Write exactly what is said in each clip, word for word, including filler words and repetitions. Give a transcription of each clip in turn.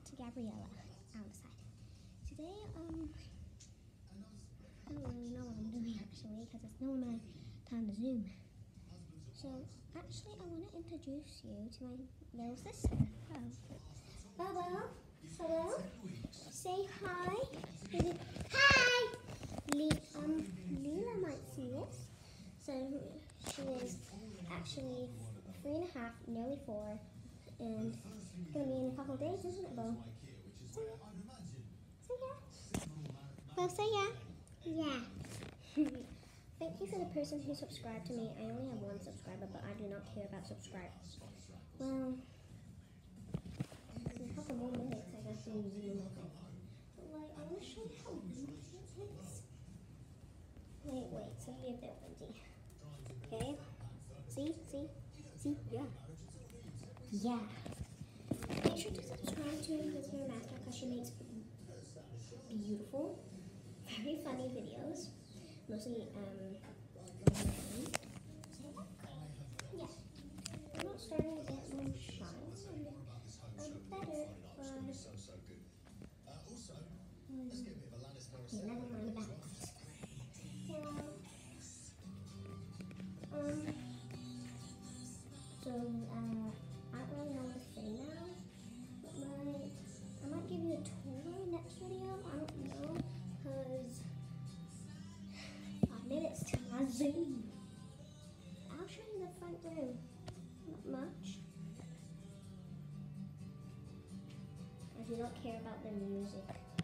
to Gabriella outside. Today, um, I don't really know what I'm doing actually because it's not my time to Zoom. So, actually, I want to introduce you to my little sister. Oh. Bubba, hello? Say hi. Hi! Le- um, Leela might see this. So, she is actually three and a half, nearly four, and it's going to be in a couple of days, isn't it, Bo? Say yeah. Say yeah. Bo, say yeah. Yeah. Thank you for the person who subscribed to me. I only have one subscriber, but I do not care about subscribers. Well, in a couple more minutes, I have to zoom in, I think. But, like, I want to show you how beautiful it is. Wait, wait, it's going to be a bit windy. Okay? See? See? See? Yeah. Yeah. Make sure to subscribe to Inquisitor Master because she makes beautiful, very funny videos. Mostly, um, yeah. I'm not starting to get more shine. I'm better, but um, okay, never mind about that. Well, um, so, uh, I don't really know what to say now. But my, I might give you a tour next video. I don't know, because five minutes to my Zoom. I'll show you the front room. Not much. I do not care about the music.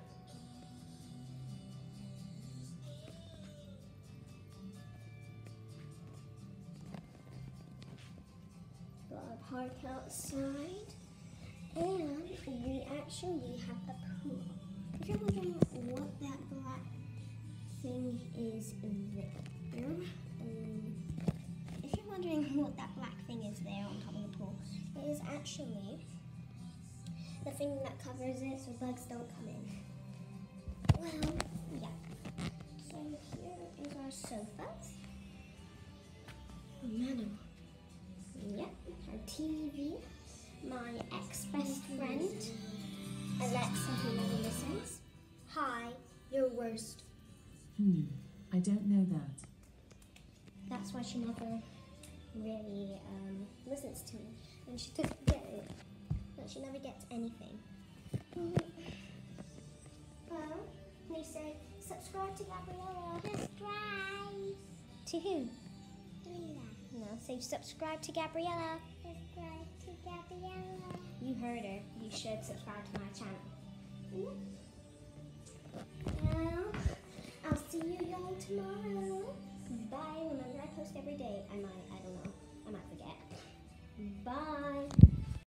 Got a park outside, and we actually have a pool. If you're wondering what that black thing is there, um, if you're wondering what that black thing is there on top of the pool, it is actually the thing that covers it so bugs don't come in. Well, yeah. So here is our sofas. Manu. Yep, our T V. My ex-best friend, Alexa, who never listens. Hi, you're worst. Hmm, I don't know that. That's why she never really um, listens to me. And she took get it. No, she never gets anything. Well, they say, subscribe to Gabriella. Subscribe. To who? Leela. No, say subscribe to Gabriella. Subscribe to Gabriella. You heard her. You should subscribe to my channel. Mm-hmm. Well, I'll see you y'all tomorrow. Bye. Remember, I post every day. I might, I don't know. I might forget. Bye.